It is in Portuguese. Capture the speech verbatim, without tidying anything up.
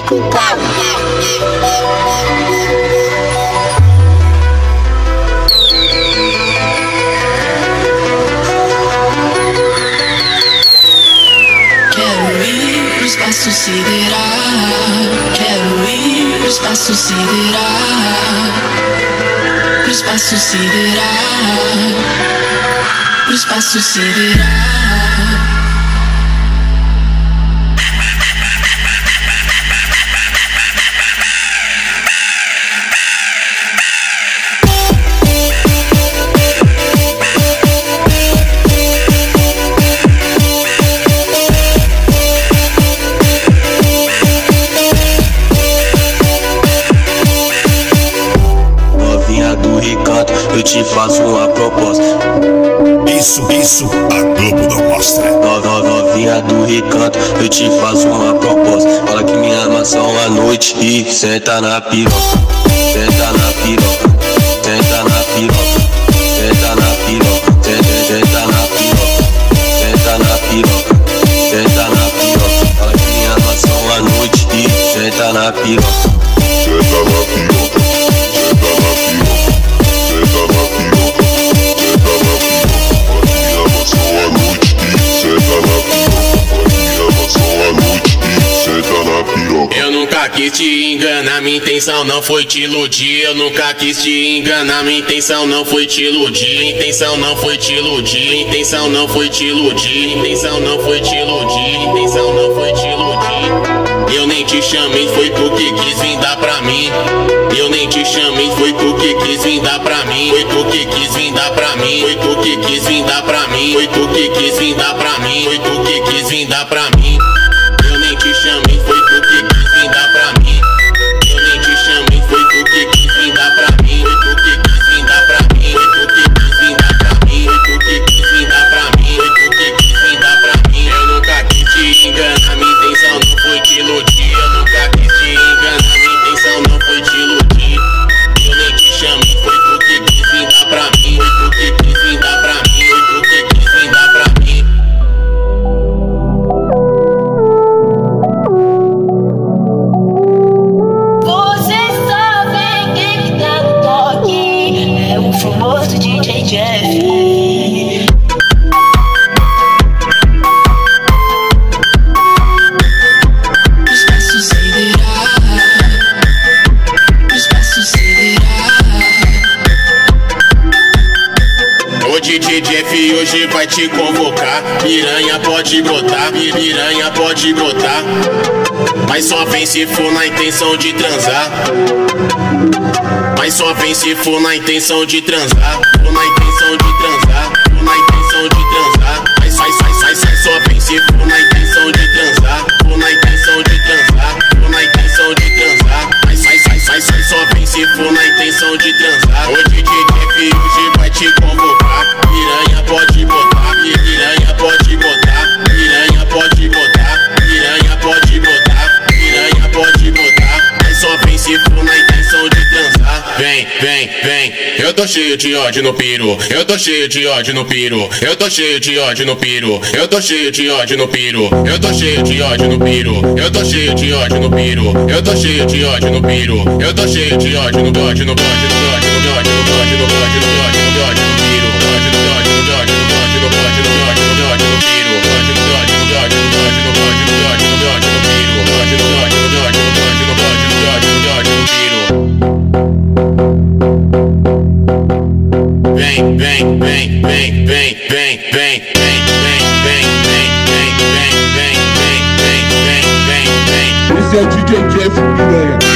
com pau. Quero ir pro espaço sideral. Quero ir pro espaço sideral. Pro espaço sideral. Pro espaço sideral. Eu te faço uma proposta. Isso, isso, a Globo não mostra. No, no, novinha do recanto, eu te faço uma proposta. Fala que me ama só uma noite e senta na piroca. Senta na piroca, senta na piroca, senta na piroca, senta, senta na piroca, senta na piroca, senta na piroca. Fala que me ama só uma noite e senta na piroca. Senta na piroca, senta na piroca. Senta na piroca, senta na piroca. Pode me amar só a noite e senta na piroca. Pode me amar só a noite e senta na piroca. Eu nunca quis te enganar, minha intenção não foi te iludir. Eu nunca quis te enganar, minha intenção não foi te iludir. Minha intenção não foi te iludir. Minha intenção não foi te iludir. Minha intenção não foi te iludir. Minha intenção não foi te iludir. Eu nem te chamei, foi tu que quis vir dar pra mim. Eu nem te chamei, foi tu que quis vir dar pra mim. Foi tu que quis vir dar pra mim. Foi tu que quis vir dar pra mim. Foi tu que quis vir dar pra mim. Foi tu que quis vir dar pra mim. Eu nem te chamei, foi tu que quis vir dar pra mim. Eu nem te chamei, foi tu que quis vir dar pra mim. Foi tu que quis vir dar pra mim. Foi tu que quis vir dar pra mim. Foi tu que quis vir dar pra mim. Foi tu que quis vir dar pra mim. Eu nunca quis te enganar, minha intenção não foi te iludir. Eu nunca quis te enganar, minha intenção não foi te iludir. Eu nem te chamei, foi tu que quis vir dar pra mim. Foi tu que quis vir dar pra mim. Foi tu que quis vir dar pra mim. Vocês sabem quem que tá no toque. É o famoso D J Jheffh. Espaço sideral. Espaço sideral. O D J Jheffh hoje vai te convocar. Piranha pode botar, piranha pode botar. Mas só vem se for na intenção de transar. Mas só vem se for na intenção de transar. For na intenção de transar. For na intenção de transar. Mas sai, sai, sai, sai. Só vem se for na intenção de transar. For na intenção de transar. For na intenção de transar. Mas sai, sai, sai, sai. Só vem se for na intenção de transar. O D J Jheffh hoje vai te convocar. Piranha pode botar, piranha pode botar, piranha pode botar, piranha pode botar, piranha pode botar. Mas só vem se for na intenção de transar. Vem, vem, vem. Eu tô cheio de ódio no piro. Eu tô cheio de ódio no piro. Eu tô cheio de ódio no piro. Eu tô cheio de ódio no piro. Eu tô cheio de ódio no piro. Eu tô cheio de ódio no piro. Eu tô cheio de ódio no piro. Eu tô cheio de ódio no ódio no ódio no ódio no ódio no ódio no ódio no ódio no ódio no ódio no piro. Ódio no ódio no ódio no ódio no ódio no ódio no ódio no piro. Ódio no ódio no ódio no ódio no ódio no ódio no ódio no piro. Ódio no ódio no ódio no ódio no ódio no ódio no ódio no piro. Vem, vem, vem, vem, vem, vem, vem, vem, vem, vem, vem, vem, vem, vem, vem, vem, vem, vem, vem. Esse é o D J Jheffh, piranha.